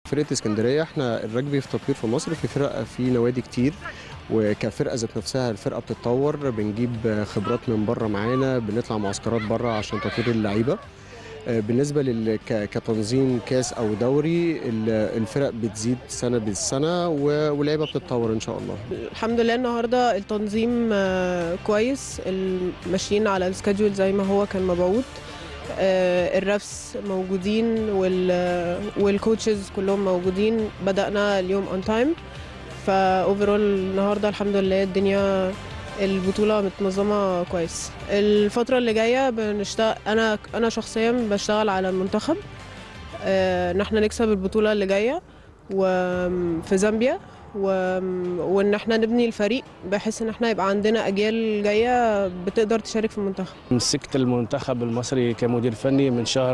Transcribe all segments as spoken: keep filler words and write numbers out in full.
فرقة اسكندرية احنا الرجبي في تطوير في مصر، في فرق في نوادي كتير، وكفرقة ذات نفسها الفرقة بتتطور، بنجيب خبرات من بره معانا، بنطلع معسكرات بره عشان تطوير اللعيبة. بالنسبة لل كتنظيم كاس أو دوري، الفرق بتزيد سنة بالسنة واللعيبة بتتطور إن شاء الله. الحمد لله النهاردة التنظيم كويس، ماشيين على السكادجول زي ما هو كان مبعوث. الرفس موجودين والكوتشز كلهم موجودين، بدأنا اليوم اون تايم. فاوفرول النهارده الحمد لله الدنيا البطولة متنظمة كويس. الفترة اللي جاية بنشتغل، أنا أنا شخصيا بشتغل على المنتخب إن احنا نكسب البطولة اللي جاية وفي زامبيا، وان احنا نبني الفريق بحيث ان احنا يبقى عندنا اجيال جايه بتقدر تشارك في المنتخب. مسكت المنتخب المصري كمدير فني من شهر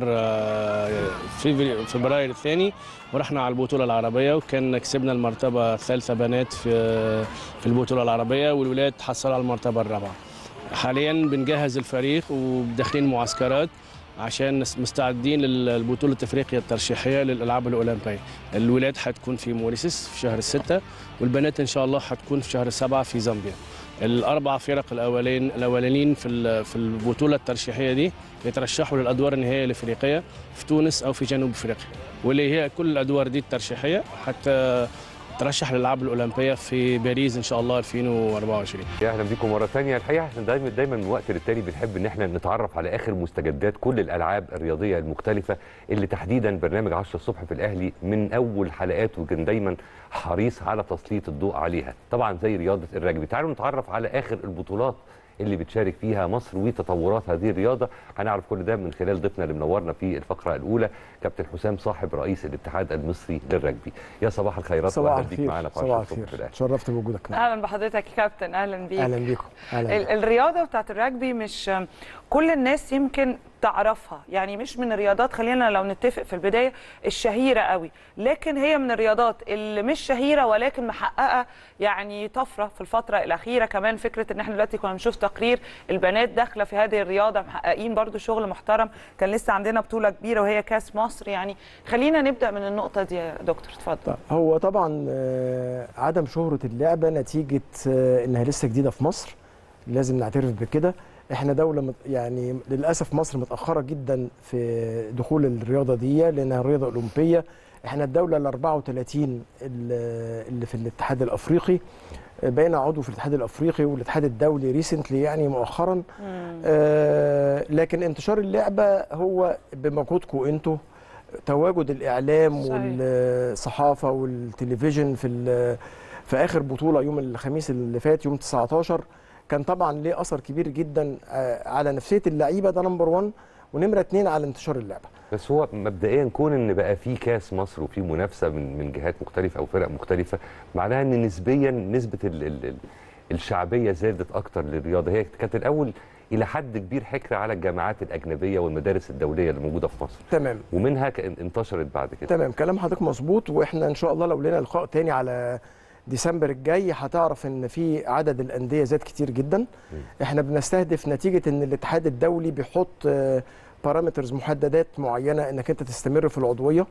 في فبراير الثاني، ورحنا على البطوله العربيه، وكان كسبنا المرتبه الثالثه بنات في في البطوله العربيه، والولاد تحصلوا على المرتبه الرابعه. حاليا بنجهز الفريق وداخلين معسكرات عشان مستعدين للبطولة افريقيا الترشيحية للألعاب الأولمبية. الولاد هتكون في موريسيس في شهر ستة، والبنات إن شاء الله هتكون في شهر سبعة في زامبيا. الأربع فرق الأولين الأولانيين في في البطولة الترشيحية دي يترشحوا للأدوار النهائية الأفريقية في تونس أو في جنوب أفريقيا، واللي هي كل الأدوار دي الترشيحية حتى ترشح للألعاب الأولمبية في باريس إن شاء الله ألفين وأربعة وعشرين. أهلا بكم مرة ثانية. الحقيقة احنا دايما دايما من وقت للتاني بنحب إن احنا نتعرف على آخر مستجدات كل الألعاب الرياضية المختلفة اللي تحديدا برنامج عشرة الصبح في الأهلي من أول حلقات وكان دايما حريص على تسليط الضوء عليها، طبعا زي رياضة الرجبي. تعالوا نتعرف على آخر البطولات اللي بتشارك فيها مصر وتطورات هذه الرياضه. هنعرف كل ده من خلال ضيفنا اللي منورنا في الفقره الاولى، كابتن حسام صاحب رئيس الاتحاد المصري للرجبي. يا صباح الخيرات واهلا بيك معانا في صباح الخير. اتشرفت بوجودك معانا. اهلا بحضرتك يا كابتن. اهلا بيك. اهلا بيكم. أهلا. الرياضه بتاعت الرجبي مش كل الناس يمكن تعرفها، يعني مش من الرياضات، خلينا لو نتفق في البدايه، الشهيره قوي، لكن هي من الرياضات اللي مش شهيره ولكن محققه يعني طفره في الفتره الاخيره. كمان فكره ان احنا دلوقتي كنا بنشوف تقرير البنات داخله في هذه الرياضه محققين برضو شغل محترم. كان لسه عندنا بطوله كبيره وهي كاس مصر. يعني خلينا نبدا من النقطه دي يا دكتور، اتفضل. هو طبعا عدم شهره اللعبه نتيجه انها لسه جديده في مصر، لازم نعترف بكده. احنا دوله يعني للاسف مصر متاخره جدا في دخول الرياضه دي لانها رياضه اولمبيه. احنا الدوله ال أربعة وثلاثين اللي في الاتحاد الافريقي، بقينا عضو في الاتحاد الافريقي والاتحاد الدولي ريسنتلي يعني مؤخرا. آه لكن انتشار اللعبه هو بمجهودكم انتوا، تواجد الاعلام صحيح. والصحافه والتلفزيون في في اخر بطوله يوم الخميس اللي فات يوم تسعة عشر كان طبعا ليه اثر كبير جدا على نفسيه اللعيبه، ده نمبر واحد، ونمره اتنين على انتشار اللعبه. بس هو مبدئيا كون ان بقى في كاس مصر وفي منافسه من من جهات مختلفه او فرق مختلفه، معناها ان نسبيا نسبه ال ال الشعبيه زادت اكتر للرياضه. هي كانت الاول الى حد كبير حكر على الجامعات الاجنبيه والمدارس الدوليه اللي موجوده في مصر، تمام، ومنها انتشرت بعد كده. تمام، كلام حضرتك مظبوط. واحنا ان شاء الله لو لنا لقاء تاني على ديسمبر الجاي هتعرف ان في عدد الانديه زاد كتير جدا. م. احنا بنستهدف نتيجه ان الاتحاد الدولي بيحط بارامترز محددات معينه انك انت تستمر في العضويه.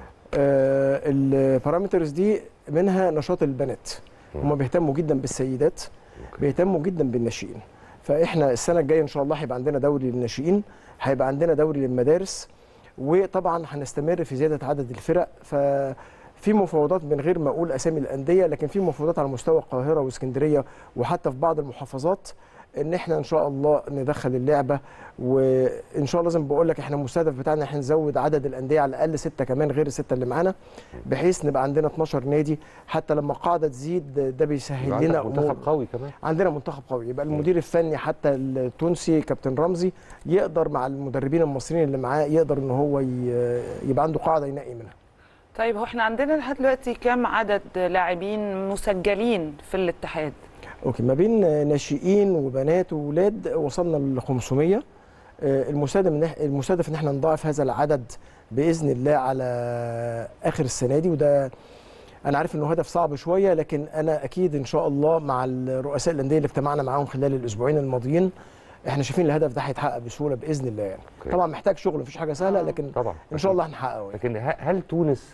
البارامترز دي منها نشاط البنات، هم بيهتموا جدا بالسيدات، بيهتموا جدا بالناشئين. فاحنا السنه الجايه ان شاء الله هيبقى عندنا دوري للناشئين، هيبقى عندنا دوري للمدارس، وطبعا هنستمر في زياده عدد الفرق. ف في مفاوضات من غير ما اقول اسامي الانديه، لكن في مفاوضات على مستوى القاهره واسكندريه وحتى في بعض المحافظات ان احنا ان شاء الله ندخل اللعبه. وان شاء الله زي ما بقول لك احنا المستهدف بتاعنا احنا نزود عدد الانديه على الاقل سته كمان غير السته اللي معانا، بحيث نبقى عندنا اتناشر نادي. حتى لما القاعده تزيد ده بيسهل لنا امور. منتخب قوي كمان، عندنا منتخب قوي، يبقى المدير الفني حتى التونسي كابتن رمزي يقدر مع المدربين المصريين اللي معاه يقدر ان هو يبقى عنده قاعده ينقي منها. طيب هو احنا عندنا لحد دلوقتي كام عدد لاعبين مسجلين في الاتحاد؟ اوكي، ما بين ناشئين وبنات وولاد وصلنا ل خمسمية. المستهدف المستهدف ان احنا نضاعف هذا العدد باذن الله على اخر السنه دي، وده انا عارف انه هدف صعب شويه، لكن انا اكيد ان شاء الله مع الرؤساء الانديه اللي اجتمعنا معاهم خلال الاسبوعين الماضيين احنا شايفين الهدف ده هيتحقق بسهوله باذن الله يعني. طبعا محتاج شغل، مفيش حاجه سهله، لكن طبعا ان شاء الله هنحققه يعني. لكن هل تونس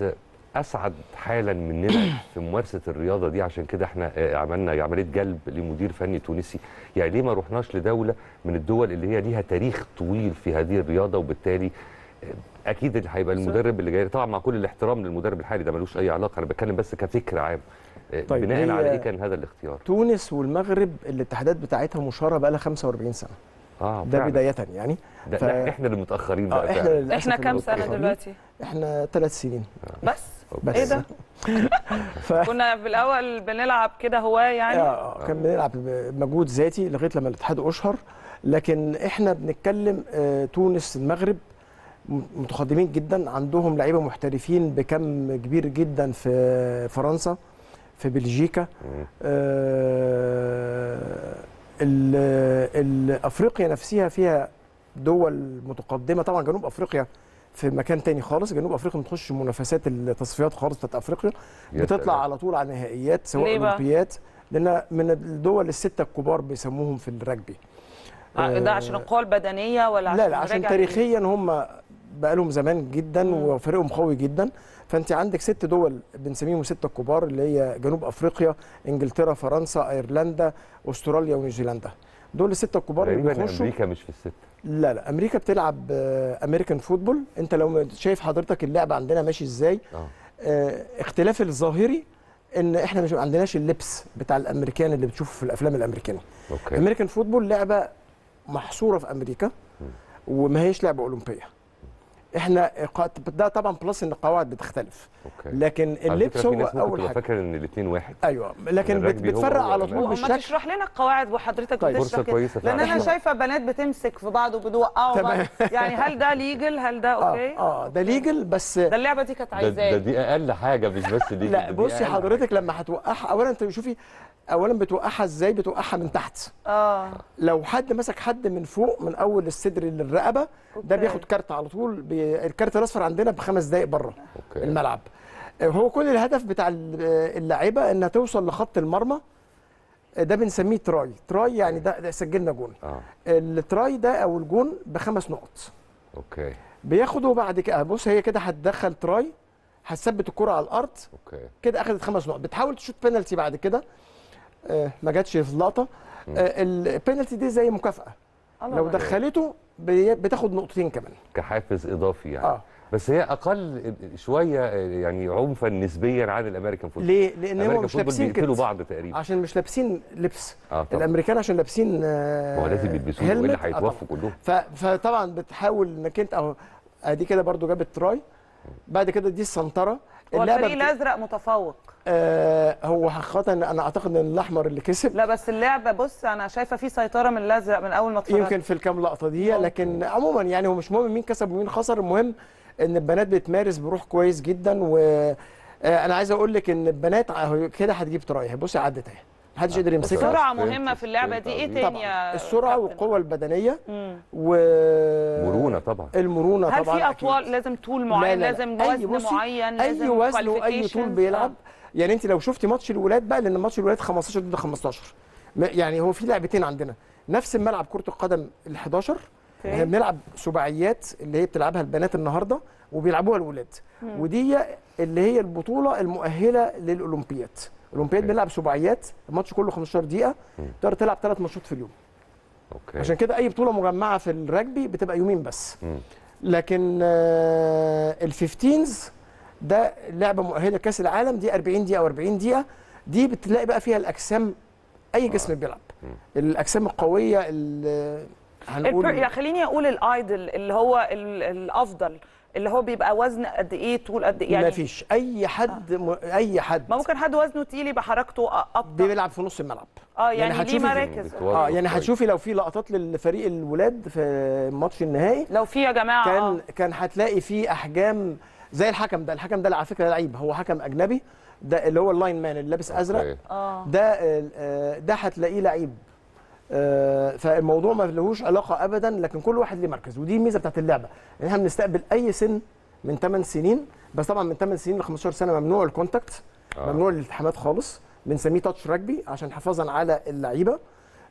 اسعد حالا مننا في ممارسه الرياضه دي، عشان كده احنا عملنا عمليه جلب لمدير فني تونسي. يعني ليه ما رحناش لدوله من الدول اللي هي ليها تاريخ طويل في هذه الرياضه، وبالتالي اكيد اللي هيبقى المدرب اللي جاي، طبعا مع كل الاحترام للمدرب الحالي ده ملوش اي علاقه، انا بتكلم بس كفكره عام. طيب بناء على ايه كان هذا الاختيار؟ تونس والمغرب الاتحادات بتاعتها مشهوره بقى لها خمسة وأربعين سنه. اه ده فعلا. بدايه يعني ده ف... احنا اللي متاخرين بقى. آه احنا احنا كام سنه دلوقتي؟ احنا ثلاث سنين بس. بس ايه ده؟ ف... كنا في الاول بنلعب كده هواه يعني. اه كان بنلعب مجهود ذاتي لغايه لما الاتحاد اشهر، لكن احنا بنتكلم آه تونس المغرب متقدمين جدا، عندهم لعيبه محترفين بكم كبير جدا في فرنسا، في بلجيكا. آه افريقيا نفسها فيها دول متقدمه، طبعا جنوب افريقيا في مكان تاني خالص. جنوب افريقيا ما بتخش منافسات التصفيات خالص بتاعت افريقيا، بتطلع على طول على نهائيات سواء اولمبيات، لان من الدول السته الكبار بيسموهم في الرجبي. آه ده عشان القوه البدنيه ولا عشان لا لا عشان تاريخيا هم بقى لهم زمان جدا مم. وفريقهم قوي جدا. فانت عندك ست دول بنسميهم ستة الكبار، اللي هي جنوب افريقيا، انجلترا، فرنسا، ايرلندا، استراليا ونيوزيلندا. دول الستة الكبار اللي بيخشوا. امريكا مش في الستة. لا لا امريكا بتلعب امريكان فوتبول. انت لو شايف حضرتك اللعبه عندنا ماشي ازاي. اه, آه اختلاف الظاهري ان احنا مش عندناش اللبس بتاع الامريكان اللي بتشوفه في الافلام الامريكانيه. اوكي. امريكان فوتبول لعبه محصوره في امريكا م. وما هيش لعبه اولمبيه. احنا ده طبعا بلس ان القواعد بتختلف. أوكي. لكن اللبس هو اول حاجه. فاكر ان الاثنين واحد. ايوه لكن بتفرق على طول بالشكل. ما تشرح لنا القواعد وحضرتك بتشرح كده، لان انا شايفه بنات بتمسك في بعض وبتوقعوا بعض. يعني هل ده ليجل؟ هل ده اوكي؟ اه, آه ده ليجل، بس ده اللعبه دي كانت عايزاه. ده, ده دي اقل حاجه مش بس ليجل. لا بصي حضرتك لما هتوقعها اولا انت شوفي اولا بتوقعها ازاي، بتوقعها من تحت. اه لو حد مسك حد من فوق من اول الصدر للرقبه ده بياخد كارت على طول. الكارت الاصفر عندنا بخمس دقائق بره الملعب. هو كل الهدف بتاع اللاعيبه انها توصل لخط المرمى، ده بنسميه تراي. تراي يعني ده, ده سجلنا جون. آه. التراي ده او الجون بخمس نقط. اوكي. بياخده بعد كده. بص هي كده هتدخل تراي، هتثبت الكره على الارض. اوكي. كده اخذت خمس نقط. بتحاول تشوت بينالتي بعد كده، آه ما جاتش في اللقطه. آه البينالتي دي زي مكافاه، لو دخلته بتاخد نقطتين كمان كحافز اضافي يعني. آه. بس هي اقل شويه يعني عنفا نسبيا عن الامريكان فوتبول. ليه؟ لان هم مش لابسين كده بعض تقريبا، عشان مش لابسين لبس. آه الامريكان عشان لابسين آه هو لازم يلبسوه ولا هيتوفوا كلهم. فطبعا بتحاول انك انت اهو ادي كده برده جابت تراي، بعد كده دي السنتره. هو الفريق الازرق متفوق. آه هو حقيقه انا اعتقد ان الاحمر اللي كسب. لا بس اللعبه بص انا شايفه في سيطره من الازرق من اول ما اتفرجت. يمكن في الكام لقطه دي، لكن عموما يعني هو مش مهم مين كسب ومين خسر، المهم ان البنات بتمارس بروح كويس جدا. وانا عايز اقول لك ان البنات كده هتجيب تراي. بصي عدت اهي، محدش قدر يمسكها. السرعه مهمه في اللعبه دي. ايه تاني يا السرعه والقوه البدنيه و مرونه طبعا. المرونه هل طبعا. هل في اطوال أكيد. لازم طول معين؟ لا لا لا. لازم وزن معين؟ لازم اي وزن واي طول بيلعب. يعني انت لو شفتي ماتش الولاد بقى، لان ماتش الولاد خمستاشر ضد خمستاشر، يعني هو في لعبتين عندنا نفس الملعب كره القدم ال حداشر. احنا بنلعب سباعيات اللي هي بتلعبها البنات النهارده وبيلعبوها الولاد، ودي اللي هي البطوله المؤهله للاولمبياد. الاولمبياد بنلعب سباعيات، الماتش كله خمستاشر دقيقه، تقدر تلعب ثلاث ماتشات في اليوم. اوكي. عشان كده اي بطوله مجمعه في الرجبي بتبقى يومين بس. م. لكن الفيفتينز ده لعبه مؤهله لكاس العالم، دي أربعين دقيقه او أربعين دقيقه، دي بتلاقي بقى فيها الاجسام اي جسم بيلعب. م. الاجسام القويه اللي هنقول يا خليني اقول الايدل اللي هو الافضل اللي هو بيبقى وزن قد ايه طول قد ايه يعني. ما فيش اي حد م... اي حد ما ممكن حد وزنه تقيل يبقى حركته ابطا بيلعب في نص الملعب. اه يعني, يعني ليه مراكز. اه يعني هتشوفي لو في لقطات للفريق الولاد في ماتش النهائي، لو في يا جماعه كان آه. كان هتلاقي في احجام زي الحكم ده. الحكم ده على فكره لعيب، هو حكم اجنبي، ده اللي هو اللاين مان اللي لابس ازرق. اه ده ده هتلاقيه لعيب. آه فالموضوع ما لهوش علاقه ابدا، لكن كل واحد ليه مركز، ودي الميزه بتاعت اللعبه. يعني احنا بنستقبل اي سن من ثمان سنين، بس طبعا من ثمان سنين ل خمستاشر سنه ممنوع الكونتاكت. آه. ممنوع الالتحامات خالص، بنسميه تاتش رجبي عشان حفاظا على اللعيبه.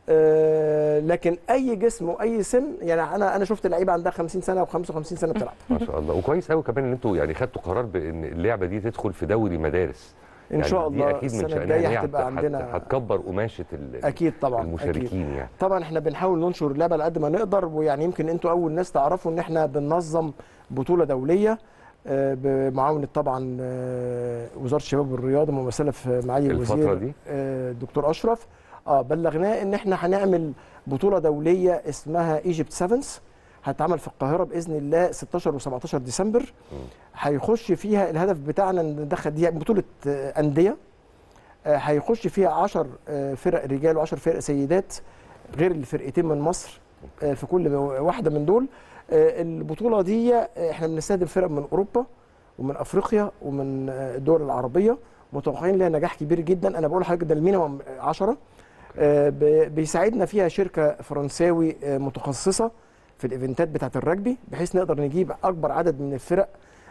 آه لكن اي جسم واي سن، يعني انا انا شفت لعيبه عندها خمسين سنه وخمسة وخمسين سنه بتلعب. ما شاء الله. وكويس قوي كمان ان انتوا يعني خدتوا قرار بان اللعبه دي تدخل في دوري مدارس ان يعني شاء الله. دي اكيد من السنه الجايه هتبقى هت- عندنا هتكبر قماشه اكيد طبعا المشاركين أكيد. يعني. طبعا احنا بنحاول ننشر اللعبه على قد ما نقدر، ويعني يمكن انتوا اول ناس تعرفوا ان احنا بننظم بطوله دوليه بمعاونه طبعا وزاره الشباب والرياضه ممثله في معالي الوزير دي الدكتور اشرف. اه بلغناه ان احنا هنعمل بطوله دوليه اسمها ايجيبت سيفنز، هتتعمل في القاهره باذن الله ستاشر وسبعتاشر ديسمبر. هيخش فيها الهدف بتاعنا ان ندخل دي بطوله انديه، هيخش فيها عشر فرق رجال وعشر فرق سيدات غير الفرقتين من مصر في كل واحده من دول. البطوله دي احنا بنستهدف فرق من اوروبا ومن افريقيا ومن الدول العربيه، متوقعين لها نجاح كبير جدا. انا بقول لحضرتك ده المينيمم عشرة. بيساعدنا فيها شركه فرنساوي متخصصه في الايفنتات بتاعه الرجبي، بحيث نقدر نجيب اكبر عدد من الفرق.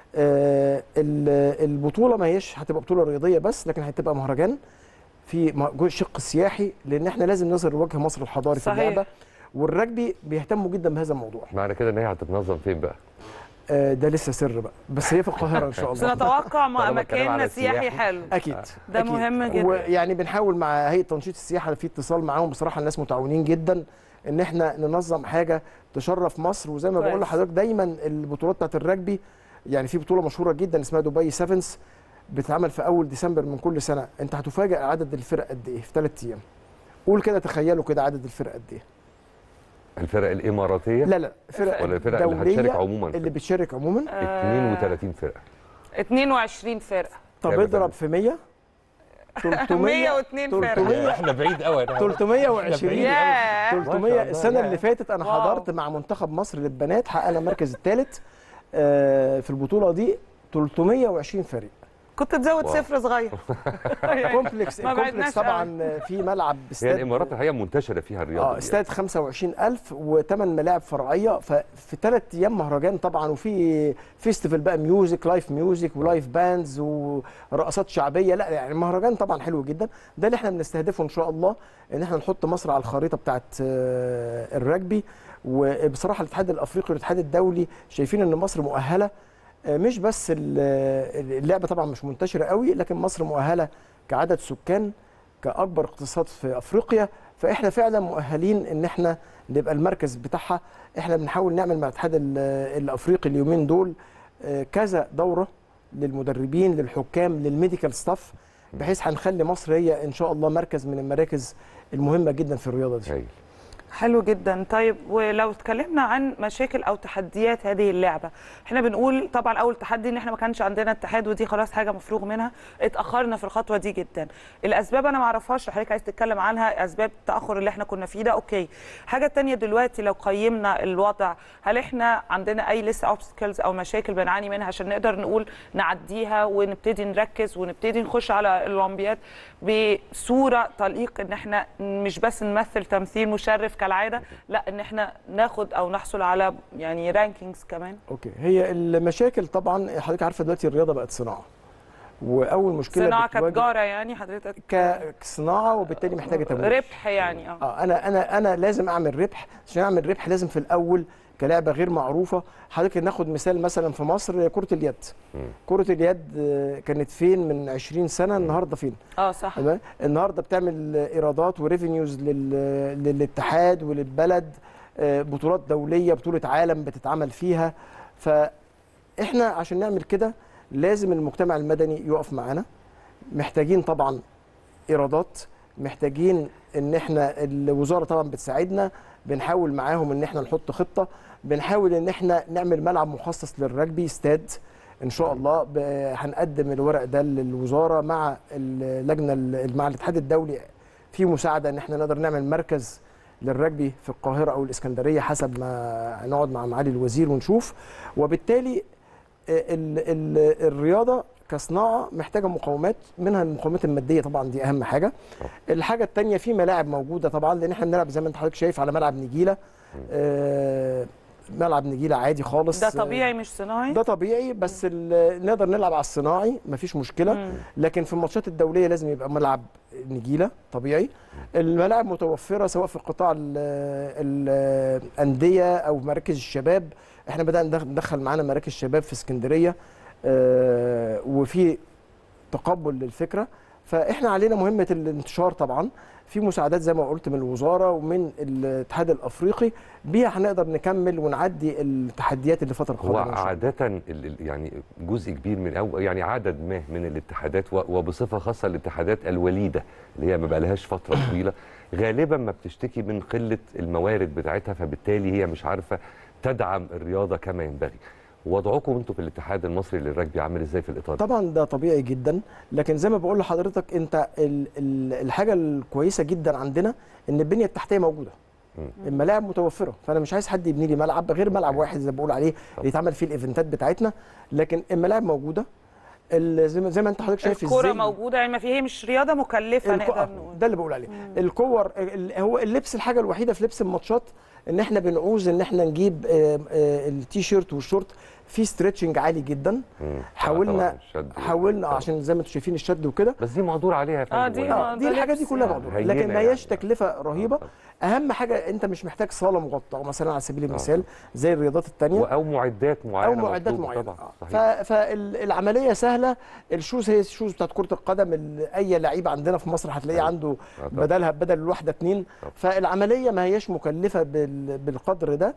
البطوله ما هيش هتبقى بطوله رياضيه بس، لكن هتبقى مهرجان في الشق السياحي، لان احنا لازم نظهر وجه مصر الحضاري في اللعبه، والرجبي بيهتموا جدا بهذا الموضوع. معنى كده ان هي هتتنظم فين بقى؟ آه ده لسه سر بقى، بس هي في القاهره ان شاء الله. سنتوقع مكان سياحي حلو. اكيد ده أكيد. مهم جدا. ويعني بنحاول مع هيئه تنشيط السياحه في اتصال معاهم، بصراحه الناس متعاونين جدا ان احنا ننظم حاجه تشرف مصر. وزي ما بقول لحضرتك دايما البطولات بتاعت الرجبي، يعني في بطوله مشهوره جدا اسمها دبي سيفنز بتتعمل في اول ديسمبر من كل سنه. انت هتفاجئ عدد الفرق قد ايه في ثلاث ايام. قول كده، تخيلوا كده عدد الفرق قد ايه. الفرق الاماراتيه؟ لا لا فرق ولا الفرق اللي هتشارك عموما؟ اللي بتشارك عموما اتنين وتلاتين فرقه. اتنين وعشرين فرقه. طب اضرب في مية. مية واتنين فرقه. احنا بعيد قوي. تلتمية وعشرين. تلتمية. السنه اللي فاتت انا واو. حضرت مع منتخب مصر للبنات، حققنا المركز الثالث في البطوله دي. تلتمية وعشرين فريق. كنت تزود صفر صغير. كومبلكس الكومبلكس طبعا في ملعب استاد. هي الامارات الحقيقه منتشره فيها الرياضه. اه استاد خمسة وعشرين ألف وثمان ملاعب فرعيه، ففي ثلاث ايام مهرجان طبعا، وفي فيستيفال بقى ميوزك، لايف ميوزك ولايف باندز ورقصات شعبيه. لا يعني مهرجان طبعا حلو جدا. ده اللي احنا بنستهدفه ان شاء الله، ان احنا نحط مصر على الخريطه بتاعه الرجبي. وبصراحه الاتحاد الافريقي والاتحاد الدولي شايفين ان مصر مؤهله، مش بس اللعبه طبعا مش منتشره قوي، لكن مصر مؤهله كعدد سكان، كاكبر اقتصاد في افريقيا، فاحنا فعلا مؤهلين ان احنا نبقى المركز بتاعها. احنا بنحاول نعمل مع الاتحاد الافريقي اليومين دول كذا دوره للمدربين للحكام للميديكال ستاف، بحيث هنخلي مصر هي ان شاء الله مركز من المراكز المهمه جدا في الرياضه دي. حلو جدا. طيب ولو اتكلمنا عن مشاكل او تحديات هذه اللعبه، احنا بنقول طبعا اول تحدي ان احنا ما كانش عندنا اتحاد، ودي خلاص حاجه مفروغ منها، اتاخرنا في الخطوه دي جدا. الاسباب انا ما اعرفهاش، حضرتك عايز تتكلم عنها اسباب التاخر اللي احنا كنا فيه ده، اوكي. حاجه ثانيه دلوقتي لو قيمنا الوضع، هل احنا عندنا اي لسه اوبستكلز او مشاكل بنعاني منها عشان نقدر نقول نعديها ونبتدي نركز ونبتدي نخش على الاولمبياد بصوره تليق، ان احنا مش بس نمثل تمثيل مشرف كالعاده، لا ان احنا ناخد او نحصل على يعني رانكينجز كمان؟ اوكي. هي المشاكل طبعا حضرتك عارفه دلوقتي الرياضه بقت صناعه، واول مشكله صناعه كتجاره يعني حضرتك كصناعه، وبالتالي محتاجه تمويل، ربح يعني. اه اه انا انا انا لازم اعمل ربح. عشان اعمل ربح لازم في الاول كلعبه غير معروفه. حضرتك ناخد مثال مثلا في مصر كره اليد. كره اليد كانت فين من عشرين سنه، النهارده فين؟ اه صح. النهارده بتعمل ايرادات وريفينيوز للاتحاد وللبلد، بطولات دوليه، بطوله عالم بتتعمل فيها. فاحنا عشان نعمل كده لازم المجتمع المدني يقف معانا. محتاجين طبعا ايرادات، محتاجين ان احنا الوزاره طبعا بتساعدنا، بنحاول معاهم ان احنا نحط خطه، بنحاول ان احنا نعمل ملعب مخصص للرجبي، استاد ان شاء الله. هنقدم الورق ده للوزاره مع اللجنه مع الاتحاد الدولي في مساعده ان احنا نقدر نعمل مركز للرجبي في القاهره او الاسكندريه، حسب ما نقعد مع معالي الوزير ونشوف. وبالتالي ال ال الرياضه كصناعه محتاجه مقومات، منها المقومات الماديه طبعا، دي اهم حاجه. الحاجه الثانيه في ملاعب موجوده طبعا، لان احنا بنلعب زي ما انت حضرتك شايف على ملعب نجيله. آه ملعب نجيله عادي خالص. ده طبيعي مش صناعي؟ ده طبيعي، بس نقدر نلعب على الصناعي مفيش مشكله. مم. لكن في الماتشات الدوليه لازم يبقى ملعب نجيله طبيعي. الملاعب متوفره سواء في قطاع الانديه او مراكز الشباب. احنا بدانا ندخل معانا مراكز شباب في اسكندريه، آه وفي تقبل للفكره. فاحنا علينا مهمه الانتشار طبعا، في مساعدات زي ما قلت من الوزاره ومن الاتحاد الافريقي، بيها هنقدر نكمل ونعدي التحديات اللي فتره هو عاده يعني جزء كبير من او يعني عدد ما من الاتحادات وبصفه خاصه الاتحادات الوليده اللي هي ما بقى لهاش فتره طويله غالبا ما بتشتكي من قله الموارد بتاعتها، فبالتالي هي مش عارفه تدعم الرياضه كما ينبغي. وضعكم انتم في الاتحاد المصري للرجبي عامل ازاي في الاطار؟ طبعا ده طبيعي جدا، لكن زي ما بقول لحضرتك انت ال ال الحاجه الكويسه جدا عندنا ان البنيه التحتيه موجوده. م. الملاعب متوفره، فانا مش عايز حد يبني لي ملعب غير ملعب واحد زي ما بقول عليه اللي يتعمل فيه الايفنتات بتاعتنا، لكن الملاعب موجوده. زي ما زي ما انت حضرتك شايف ازاي الكوره موجوده، يعني ما في هي مش رياضه مكلفه نقدر نقول. ده اللي بقول عليه. مم. الكور هو اللبس الحاجه الوحيده في لبس الماتشات ان احنا بنعوز ان احنا نجيب التي شيرت والشورت في ستريتشنج عالي جدا. مم. حاولنا حاولنا عشان زي ما انتم شايفين الشد وكده، بس دي مقدور عليها يا فندم. اه دي, آه دي الحاجات دي كلها مقدوره، لكن ما هياش يعني تكلفه رهيبه. آه. اهم حاجه انت مش محتاج صاله مغطاه مثلا على سبيل المثال آه. زي الرياضات الثانيه، او معدات معينه او معدات معينه طبعا. فالعمليه سهله. الشوز هي الشوز بتاعت كره القدم، اي لعيب عندنا في مصر هتلاقيه آه. عنده آه. بدلها بدل الواحده اثنين. فالعمليه ما هياش مكلفه بالقدر ده.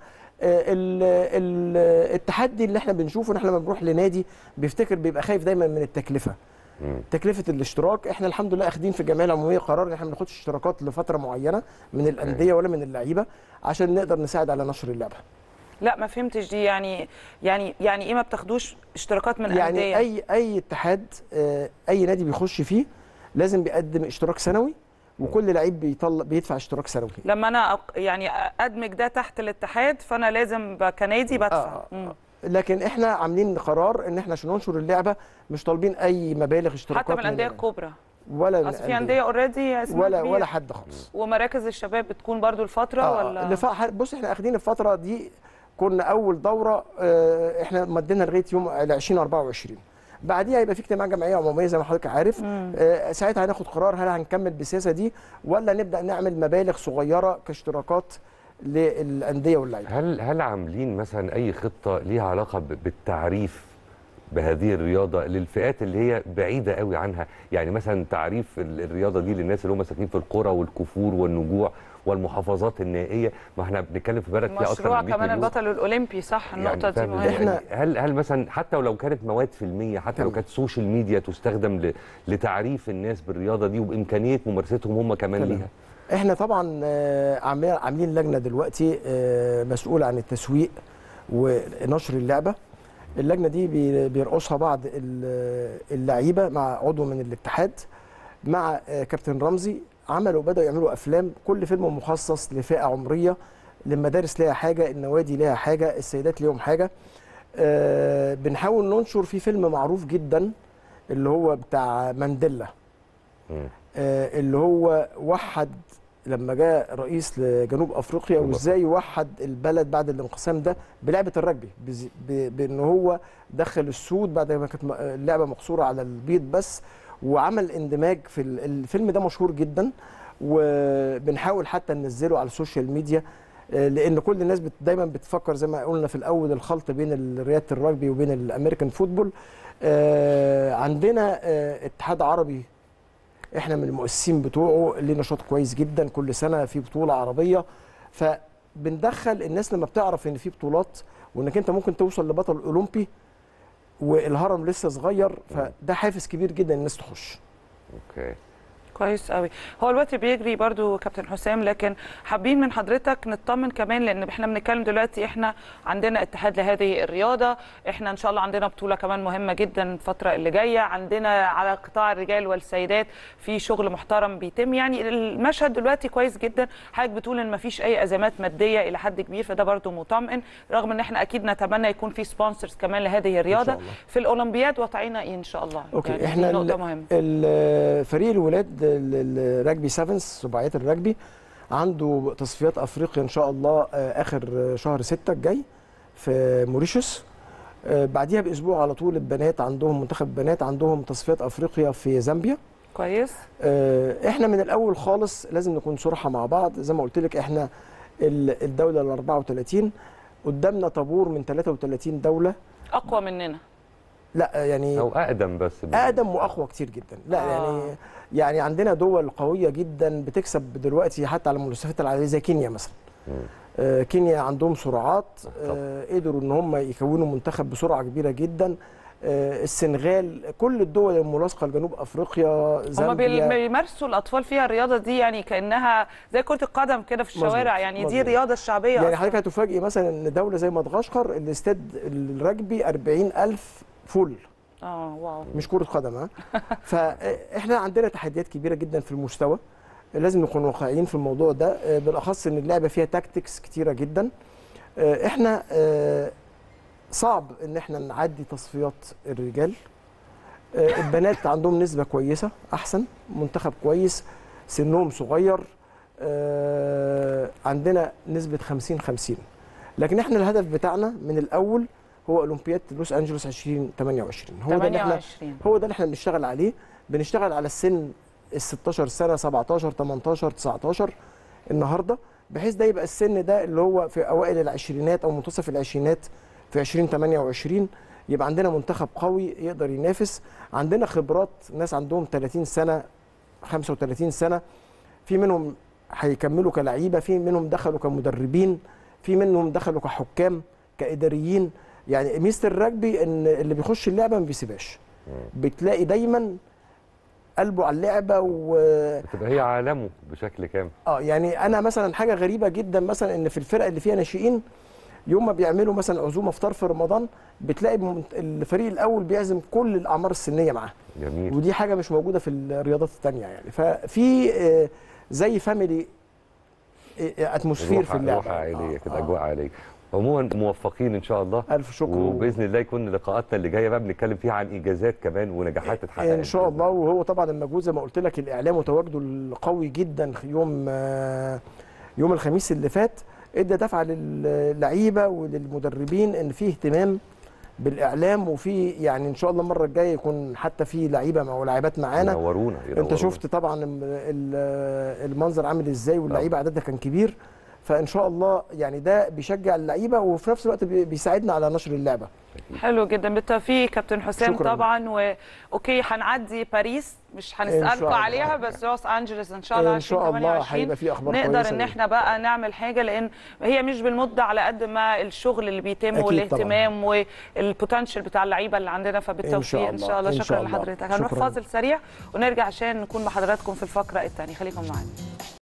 ال ال التحدي اللي احنا بنشوفه ان احنا لما بنروح لنادي بيفتكر بيبقى خايف دايما من التكلفه. مم. تكلفه الاشتراك، احنا الحمد لله اخدين في الجمعيه العموميه قرار ان احنا ما بناخدش اشتراكات لفتره معينه من الانديه ولا من اللعيبه عشان نقدر نساعد على نشر اللعبه. لا ما فهمتش دي، يعني يعني يعني ايه ما بتاخدوش اشتراكات من يعني انديه؟ اي اي اتحاد اي نادي بيخش فيه لازم بيقدم اشتراك سنوي، وكل لعيب بيطلع بيدفع اشتراك سنوي. لما انا يعني ادمج ده تحت الاتحاد فانا لازم كنادي بدفع. آه. لكن احنا عاملين قرار ان احنا عشان ننشر اللعبه مش طالبين اي مبالغ اشتراكات حتى من الانديه الكبرى ولا اصل في انديه اوريدي ولا ولا حد خالص. ومراكز الشباب بتكون برضو الفتره آه ولا لف... بص احنا اخدين الفتره دي، كنا اول دوره اه احنا مدينا لغايه يوم ألفين وأربعة وعشرين، بعديها هيبقى في اجتماع جمعيه عموميه زي ما حضرتك عارف. آه ساعتها هناخد قرار هل هنكمل بالسياسه دي ولا نبدا نعمل مبالغ صغيره كاشتراكات للانديه واللعيبه. هل هل عاملين مثلا اي خطه ليها علاقه بالتعريف بهذه الرياضه للفئات اللي هي بعيده قوي عنها؟ يعني مثلا تعريف الرياضه دي للناس اللي هم ساكنين في القرى والكفور والنجوع والمحافظات النائيه، ما احنا بنتكلم في بلد فيها اكثر من مشروع كمان البطل الاولمبي صح. النقطه يعني دي مهمه. احنا هل هل مثلا حتى ولو كانت مواد فيلميه، حتى لو كانت سوشيال ميديا تستخدم لتعريف الناس بالرياضه دي وبامكانيه ممارستهم هم كمان ليها؟ احنا طبعا عاملين لجنه دلوقتي مسؤوله عن التسويق ونشر اللعبه. اللجنه دي بيرقصها بعض اللعيبه مع عضو من الاتحاد مع كابتن رمزي. عملوا بدأوا يعملوا افلام، كل فيلم مخصص لفئه عمريه. للمدارس ليها حاجه، النوادي ليها حاجه، السيدات ليهم حاجه. أه بنحاول ننشر في فيلم معروف جدا اللي هو بتاع مانديلا، أه اللي هو وحد لما جاء رئيس لجنوب افريقيا وازاي وحد البلد بعد الانقسام ده بلعبه الرجبي، بان هو دخل السود بعد ما كانت اللعبه مقصوره على البيض بس، وعمل اندماج في الفيلم ده مشهور جدا. وبنحاول حتى ننزله على السوشيال ميديا لان كل الناس بت دايما بتفكر زي ما قلنا في الاول الخلط بين رياضه الرجبي وبين الامريكان فوتبول. عندنا اتحاد عربي احنا من المؤسسين بتوعه، ليه نشاط كويس جدا، كل سنه في بطوله عربيه. فبندخل الناس لما بتعرف ان في بطولات وانك انت ممكن توصل لبطل اولمبي والهرم لسه صغير، فده حافز كبير جدا الناس تخش. اوكي كويس قوي. هو الوقت بيجري برضو كابتن حسام، لكن حابين من حضرتك نطمن كمان لان احنا بنتكلم دلوقتي احنا عندنا اتحاد لهذه الرياضه، احنا ان شاء الله عندنا بطوله كمان مهمه جدا الفتره اللي جايه، عندنا على قطاع الرجال والسيدات في شغل محترم بيتم، يعني المشهد دلوقتي كويس جدا. حضرتك بتقول ان ما فيش اي ازمات ماديه الى حد كبير، فده برضو مطمئن، رغم ان احنا اكيد نتمنى يكون في سبونسرز كمان لهذه الرياضه. في الاولمبياد وضعنا ايه ان شاء الله؟ اوكي يعني احنا نقطه مهمه. الفريق الولاد الرجبي سيفنز سباعيات الرجبي عنده تصفيات افريقيا ان شاء الله اخر شهر ستة الجاي في موريشيوس. آه، بعديها باسبوع على طول البنات عندهم منتخب بنات عندهم تصفيات افريقيا في زامبيا. كويس. آه، احنا من الاول خالص لازم نكون صراحه مع بعض، زي ما قلت لك احنا ال- الدوله ال أربعة وثلاثين قدامنا طابور من ثلاثة وثلاثين دوله. اقوى مننا. لا يعني او اقدم، بس اقدم واقوى كتير جدا. لا آه. يعني يعني عندنا دول قويه جدا بتكسب دلوقتي حتى على المستويات العاليه زي كينيا مثلا. آه، كينيا عندهم سرعات، آه، قدروا ان هم يكونوا منتخب بسرعه كبيره جدا. آه، السنغال، كل الدول الملاصقه لجنوب افريقيا، هم زامبيا. بيمارسوا الاطفال فيها الرياضه دي يعني كانها زي كره القدم كده في الشوارع. مظبوط، يعني دي مظبوط. الرياضه الشعبيه يعني أصلاً. حضرتك هتفاجئي مثلا ان دوله زي مدغشقر الاستاد الرجبي أربعين ألف فل، اه واو. مش كره قدم. ها فاحنا عندنا تحديات كبيره جدا في المستوى، لازم نكون واقعيين في الموضوع ده. آه، بالاخص ان اللعبه فيها تاكتكس كتيره جدا. آه، احنا آه، صعب ان احنا نعدي تصفيات الرجال. آه، البنات عندهم نسبه كويسه احسن، منتخب كويس، سنهم صغير. آه، عندنا نسبه خمسين خمسين. لكن احنا الهدف بتاعنا من الاول هو اولمبياد لوس انجلوس ألفين وثمانية وعشرين. هو ده اللي احنا هو ده اللي احنا بنشتغل عليه. بنشتغل على السن ال ستاشر سنه، سبعتاشر، تمنتاشر، تسعتاشر النهارده، بحيث ده يبقى السن ده اللي هو في اوائل العشرينات او منتصف العشرينات في ألفين وثمانية وعشرين يبقى عندنا منتخب قوي يقدر ينافس. عندنا خبرات، ناس عندهم ثلاثين سنه، خمسة وثلاثين سنه، في منهم هيكملوا كلعيبه، في منهم دخلوا كمدربين، في منهم دخلوا كحكام، كاداريين. يعني ميزه الرجبي ان اللي بيخش اللعبه ما بيسيبهاش، بتلاقي دايما قلبه على اللعبه و بتبقى هي عالمه بشكل كامل. اه يعني انا مثلا حاجه غريبه جدا مثلا ان في الفرق اللي فيها ناشئين يوم ما بيعملوا مثلا عزومه افطار في رمضان بتلاقي المنت- الفريق الاول بيعزم كل الاعمار السنيه معاه. جميل. ودي حاجه مش موجوده في الرياضات الثانيه يعني. ففي آه، زي فاميلي اتموسفير في اللعبه، روح عائليه كده، آه. اجواء عائليه. عموما موفقين ان شاء الله. الف شكر. وباذن الله يكون لقاءاتنا اللي جايه بقى بنتكلم فيها عن انجازات كمان ونجاحات اتحققت ان شاء الله. وهو طبعا المجهود زي ما قلت لك الاعلام وتواجده القوي جدا يوم آه، يوم الخميس اللي فات ادى دفعه للعيبه وللمدربين ان في اهتمام بالاعلام، وفي يعني ان شاء الله المره الجايه يكون حتى في لعيبه او لاعبات معانا. ينورونا انت شفت طبعا ال- ال- المنظر عامل ازاي، واللعيبه عددها كان كبير. فان شاء الله يعني ده بيشجع اللعيبه وفي نفس الوقت بي- بيساعدنا على نشر اللعبه. حلو جدا، بالتوفيق كابتن حسام. شكراً. طبعا واوكي هنعدي باريس، مش إن شاء هنسالكم الله. عليها، بس لوس انجلوس ان شاء الله ان شاء الله ألفين وثمانية وعشرين هيبقى في اخبار نقدر كويسة ان احنا بقى نعمل حاجه، لان هي مش بالمده على قد ما الشغل اللي بيتم أكيد والاهتمام والبوتنشال بتاع اللعيبه اللي عندنا. فبالتوفيق ان شاء الله. إن شكرا شاء الله. لحضرتك. هنروح شكراً. فاصل سريع ونرجع عشان نكون مع حضراتكم في الفقره الثانيه. خليكم معانا.